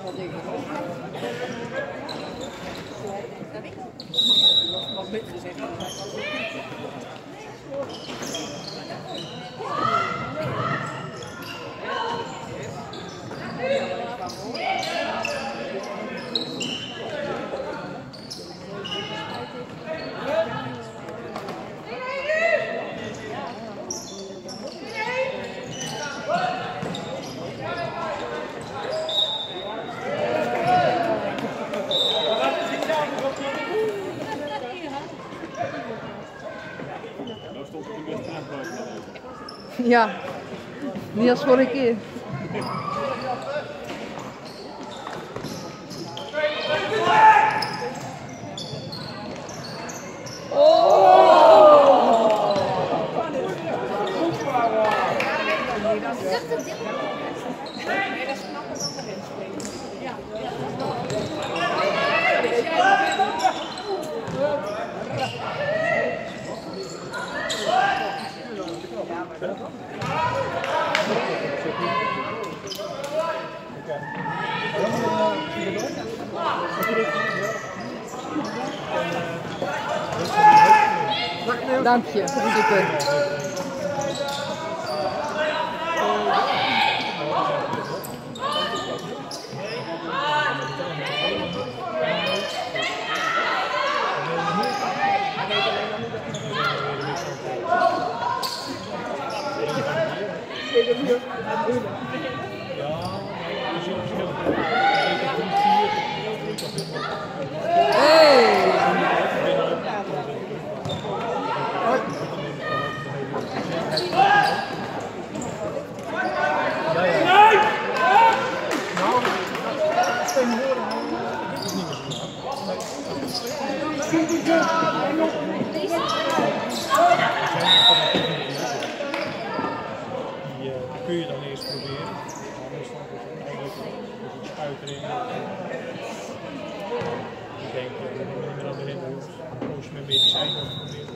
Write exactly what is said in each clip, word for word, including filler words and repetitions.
Ja, niet als vorige keer. Dank je, super. Kun je dan eerst proberen, anders dan is het eigenlijk een spuitering. Ik denk dat je niet meer aan de reden hoeft, als je met medicijnen moet proberen.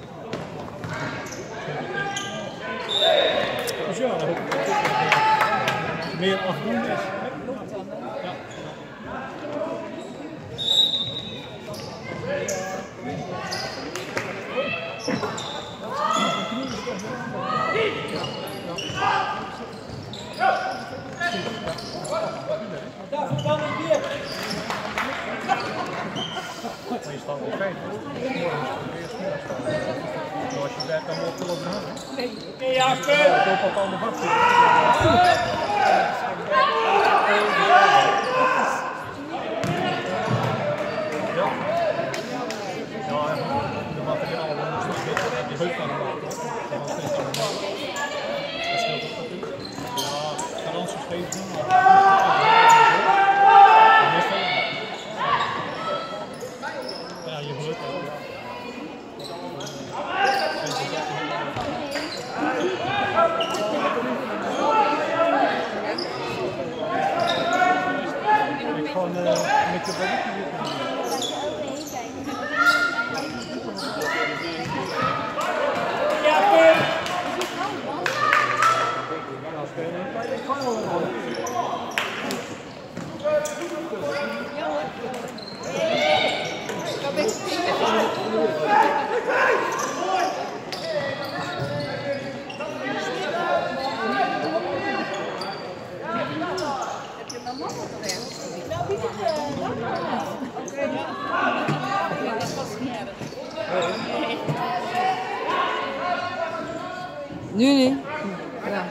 Dus ja, dan hoop ik dat het meer afdoen is. Ja. Daar verband ik weer. Je staat op vijf, als je werkt dan wordt het op de hand. Nee, oké, ja, speel. Ik hoop dat aan de bak zit. Ja. Ja, de materialen worden nog steeds beter en je heup aan de maken. En dan steeds aan de bak. Dat scheelt ook natuurlijk. Ja, garanties geven. Ja, je geluk ook. Ik gewoon uh, met de barbecue. Ja, Pim! Nu niet. Ja.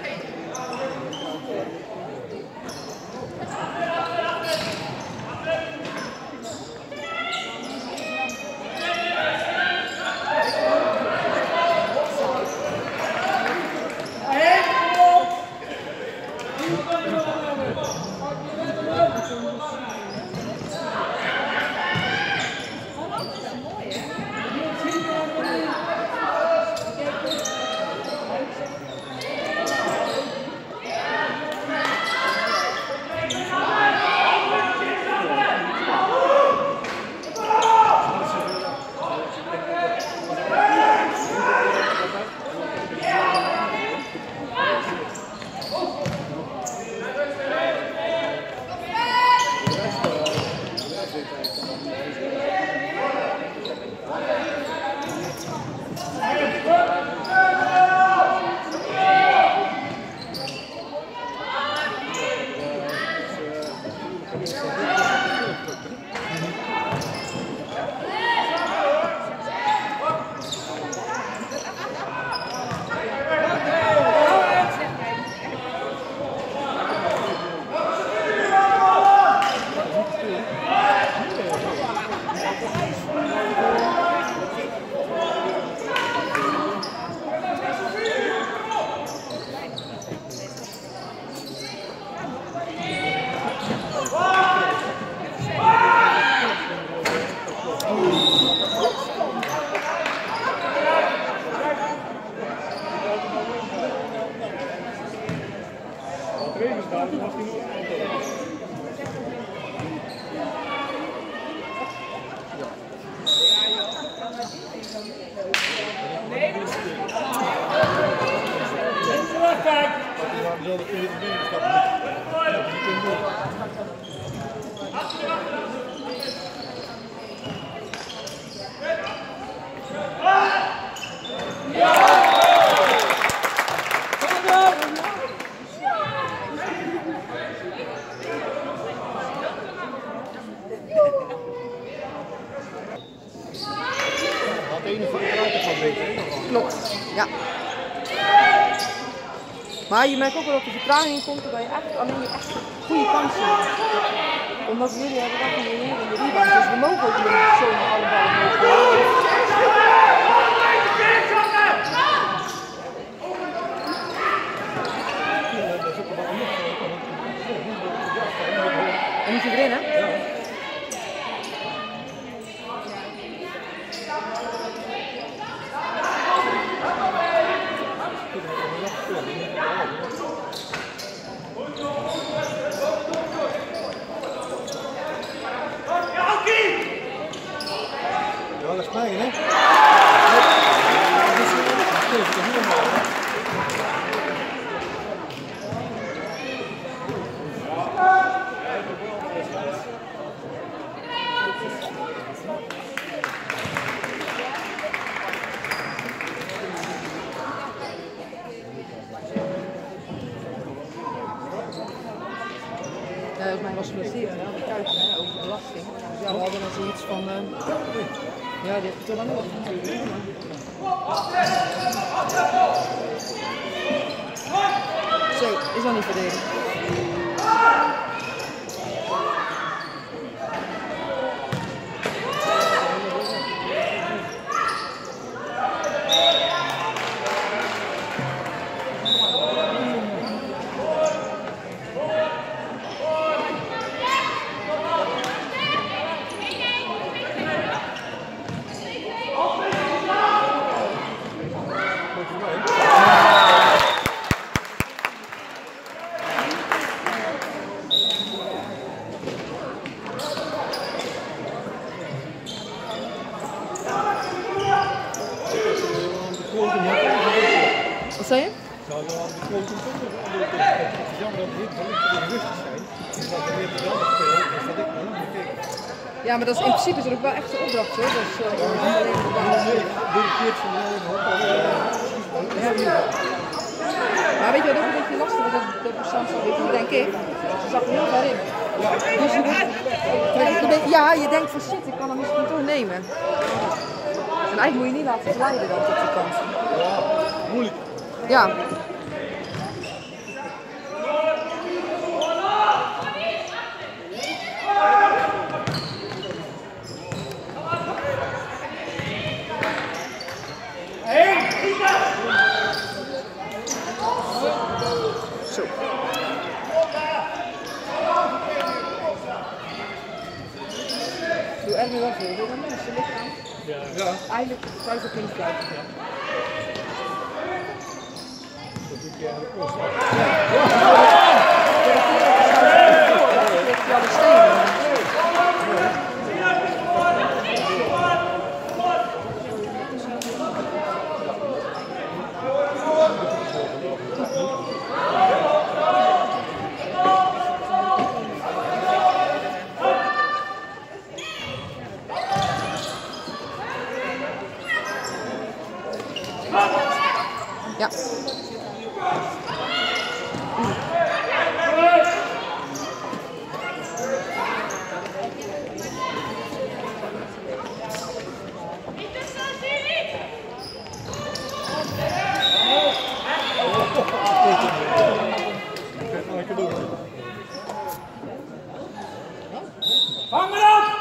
Klopt, ja. Maar je merkt ook wel dat de vertraging komt dat je echt alleen je echt goede kansen hebt. Omdat jullie hebben wat in de in de rebound, dus we mogen ook niet zomaar alle ballen mogen. En moet je erin, hè? Ja. Ja, dat is mij, hè? Ja, volgens mij was geblesseerd, hè, de kuiten, hè, over de belasting. Dus ja, we hadden dan zoiets van, uh, ja, dit heeft er dan ook natuurlijk. Zo, is al niet verdedigd. Wat zei je? Nou, dan hadden we de quotum toch nog andere tegen. Het is jammer dat we niet in rustig zijn. Dus dat we weer de wel spelen, dus dat ik me lang gekeken. Ja, maar dat is in principe is er ook wel echt een opdracht, hoor. Dus, uh, ja, maar alleen door de keert van de hoop al. Maar weet je wat ook een beetje lastig is, dat de bestandsafdeling, denk ik, ze zag er heel ver in. Ja. Dus je moet, ja, je denkt van shit, ik kan hem misschien toch nemen. En eigenlijk moet je niet laten glijden dan tot die kant. Ja, moeilijk. Ja. Zo. Doe er nu wel veel, wil je mensen lichaam? Ja. Ja. Eigenlijk thuis op in de fluit. Ja. Dat doe ik eigenlijk ook. Ja. Vang maar op!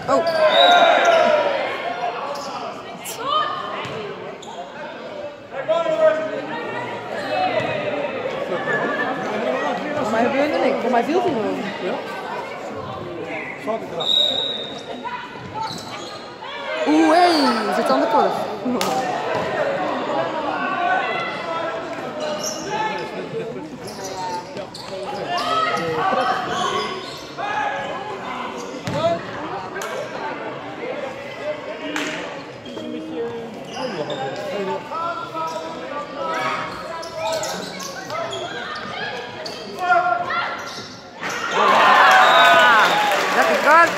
Oh. Voor mij gebeurde niks. Voor mij viel hij gewoon. Ja? Zat ik eraf. Oeh, hé, hey, zit aan de korf. Lekker kort.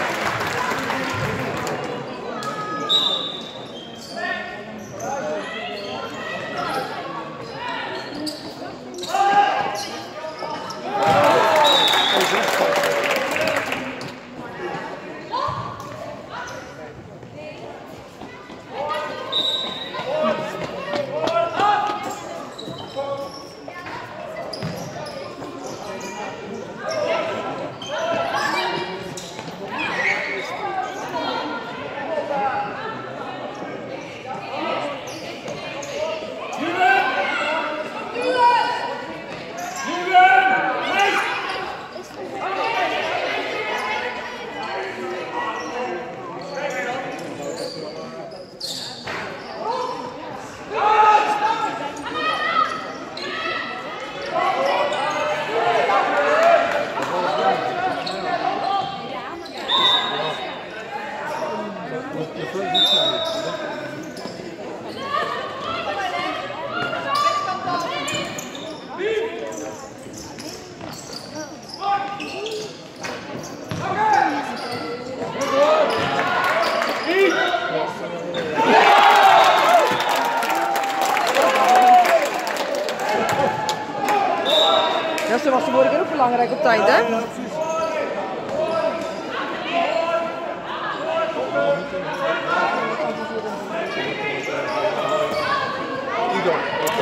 Ja, zo was de vorige keer ook belangrijk op tijd, hè? Ieder.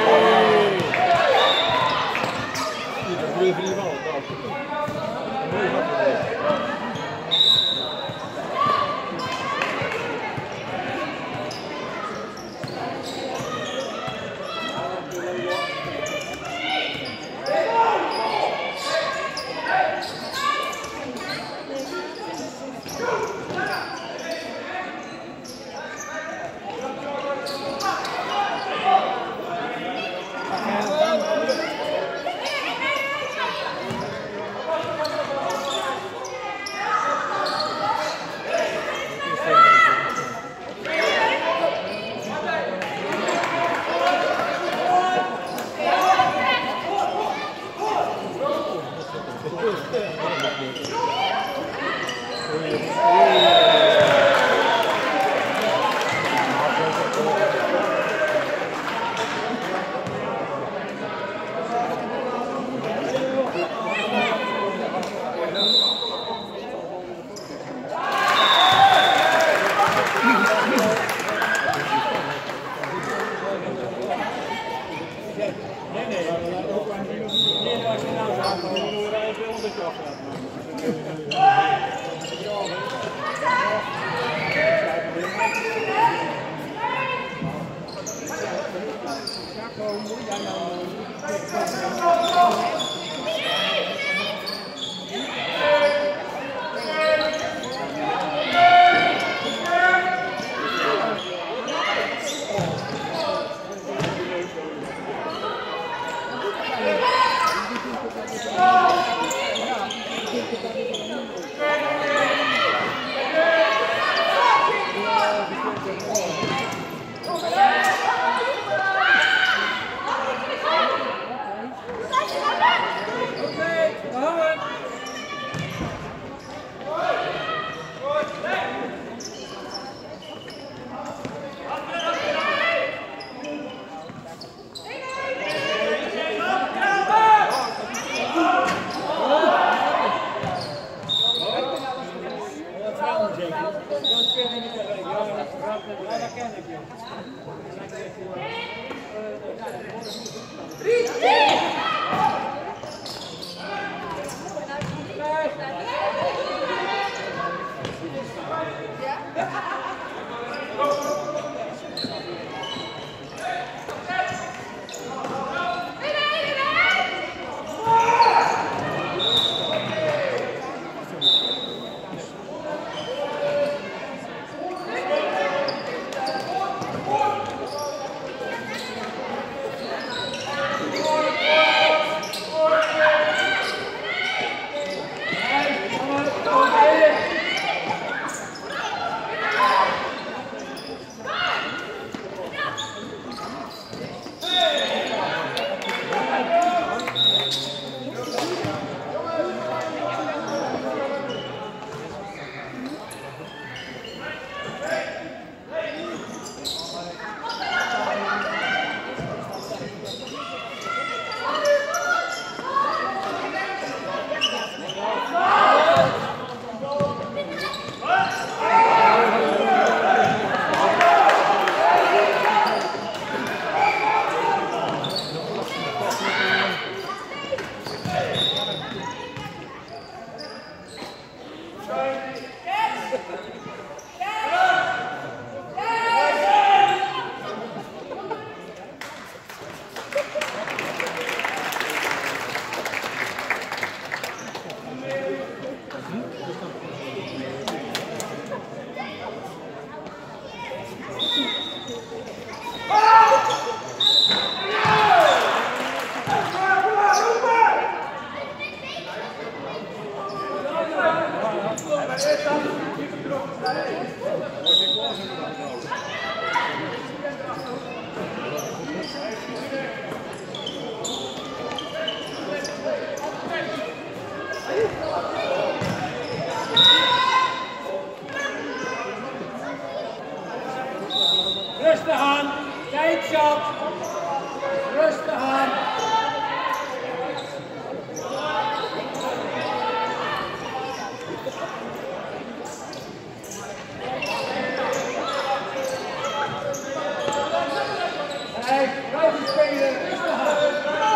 Ieder, wil je voor die bal? Mooi wat. Drie, Rustig aan, tijd zat. Rustig aan. Hey, blijven spelen, rustig aan.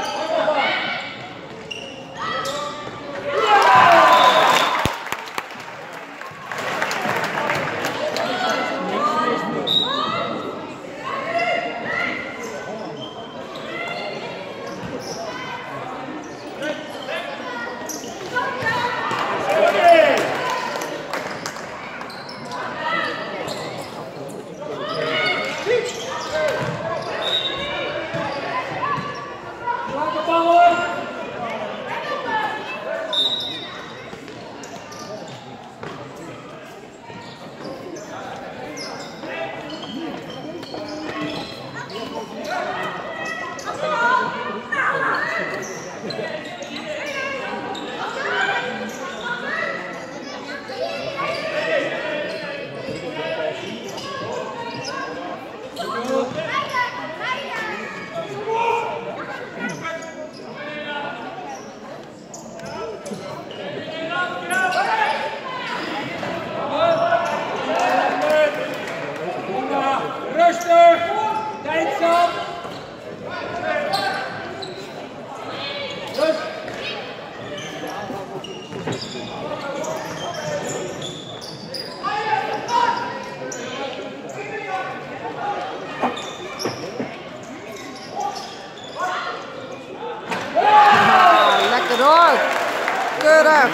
Keurig.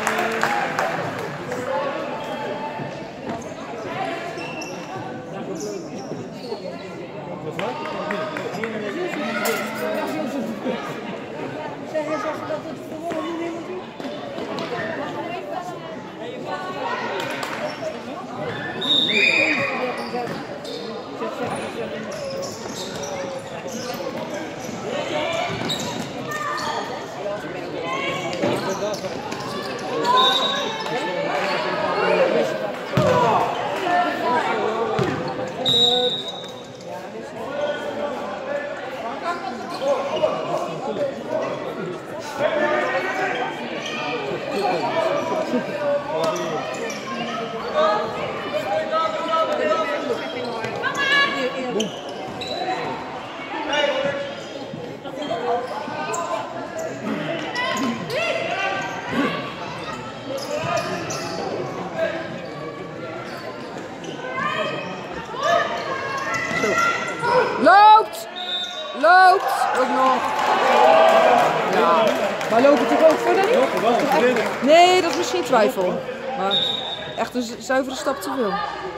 Loopt! Loopt! Ook nog. Ja. Maar lopen toch ook voor de? Nee, dat is misschien twijfel. Maar echt een zuivere stap te veel.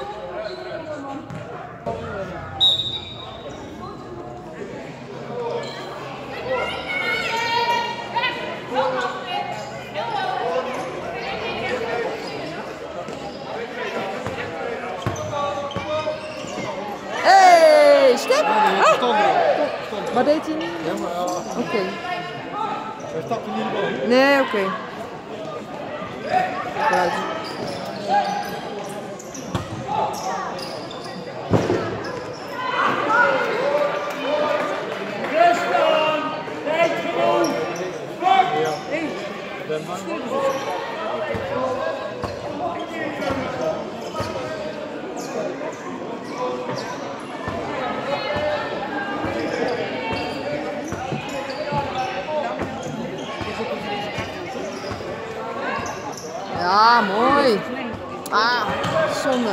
Hey, step! Ah. Wat deed hij niet? Oké. Okay. Hij stapte niet in de bal. Nee, oké. Okay. Right. Rustig aan! Tijd genoeg! Ja. Den man. Ja, mooi. Ah, zonde.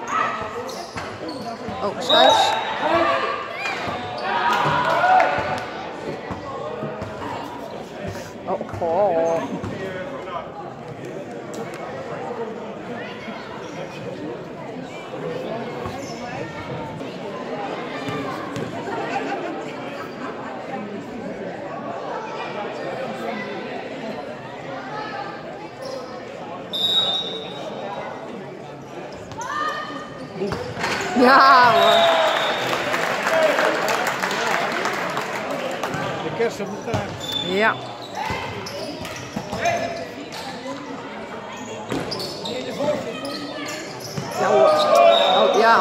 Oh, scheids. Oh, goh. Ja hoor. De kerst op de taart. Ja. Ja hoor. Oh ja.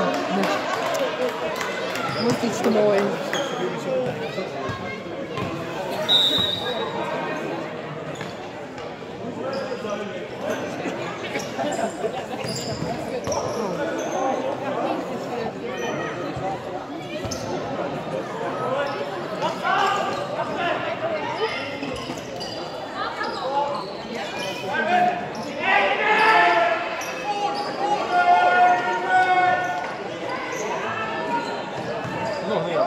Moet iets te mooi. Nog niet.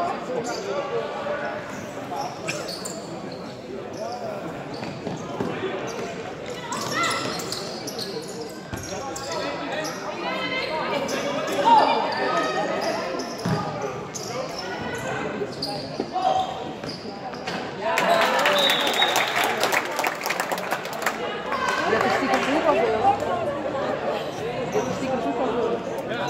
Dit is stiekem vroeg al veel. Dit is stiekem vroeg al veel.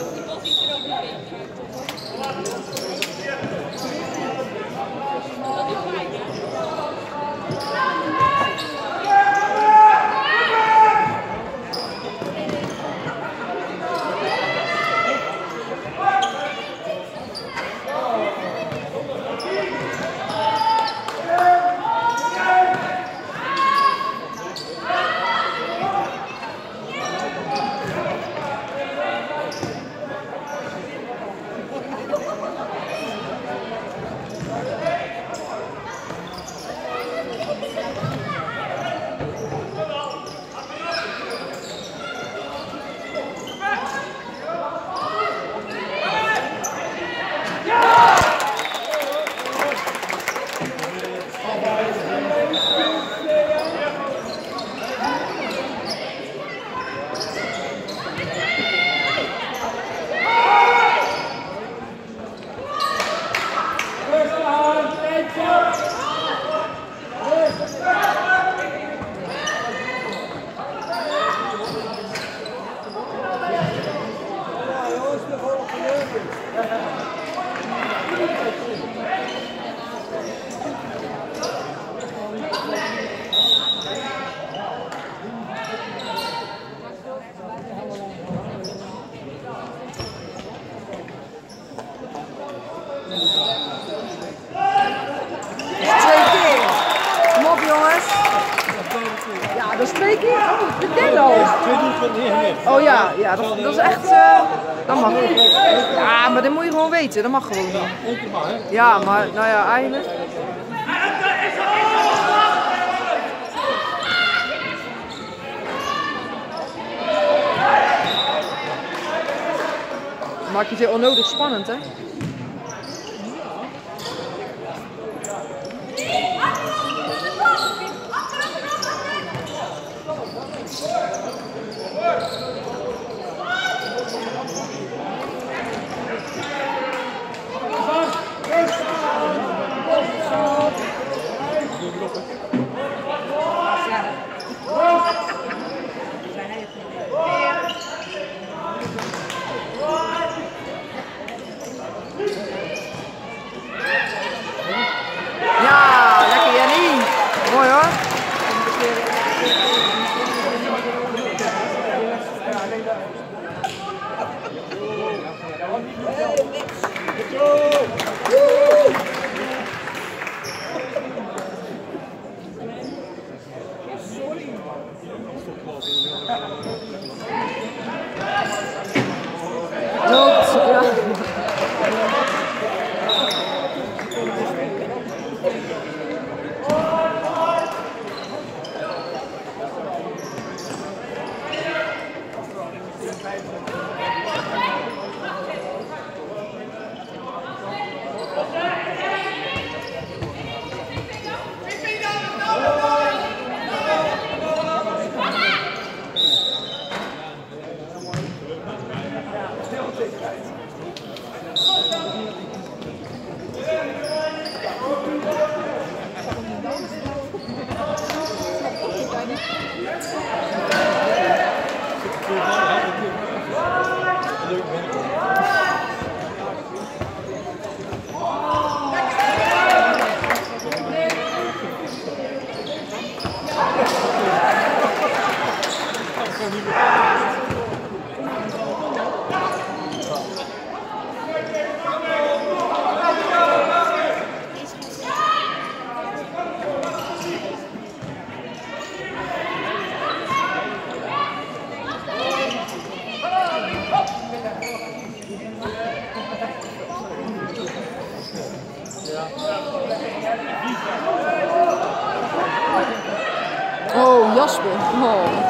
Dat is twee keer? Oh, de derde al. Oh ja, ja dat, dat is echt... Uh, dat mag. Ja, maar dat moet je gewoon weten. Dat mag gewoon niet. Ja, maar nou ja, eigenlijk... Maak je het heel onnodig spannend, hè? Oh, Jasper. Oh.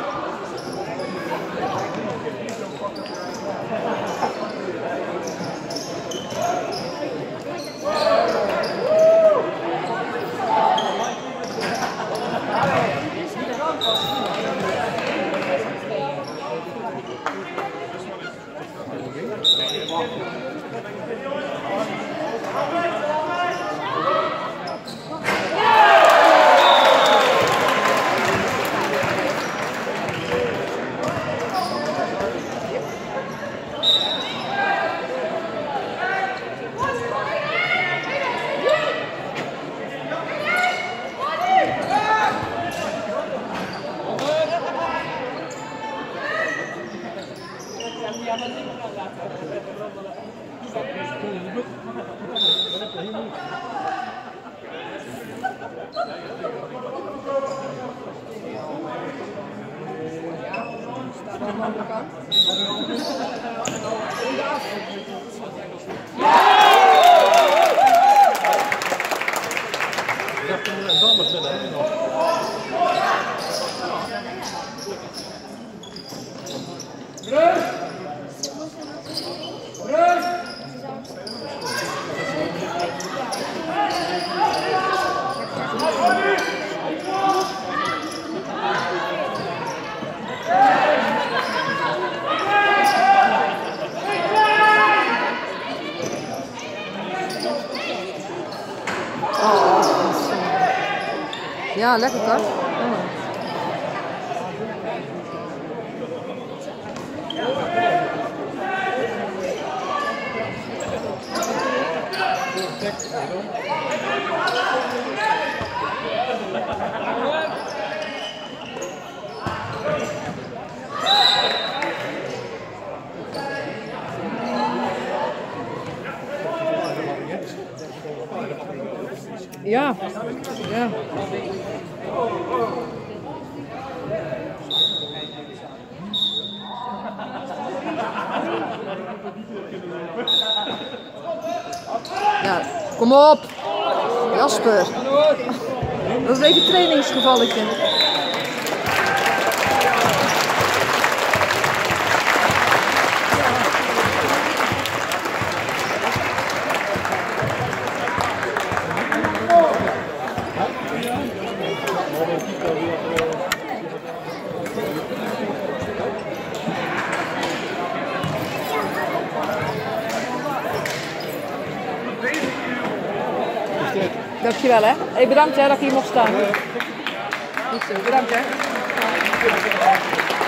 Ja, lekker toch? Oh. Ja, ja. Ja, kom op. Jasper. Dat is even een trainingsgevalletje. Dankjewel hè. Hey, bedankt hè dat je hier mocht staan. Goed zo, bedankt hè.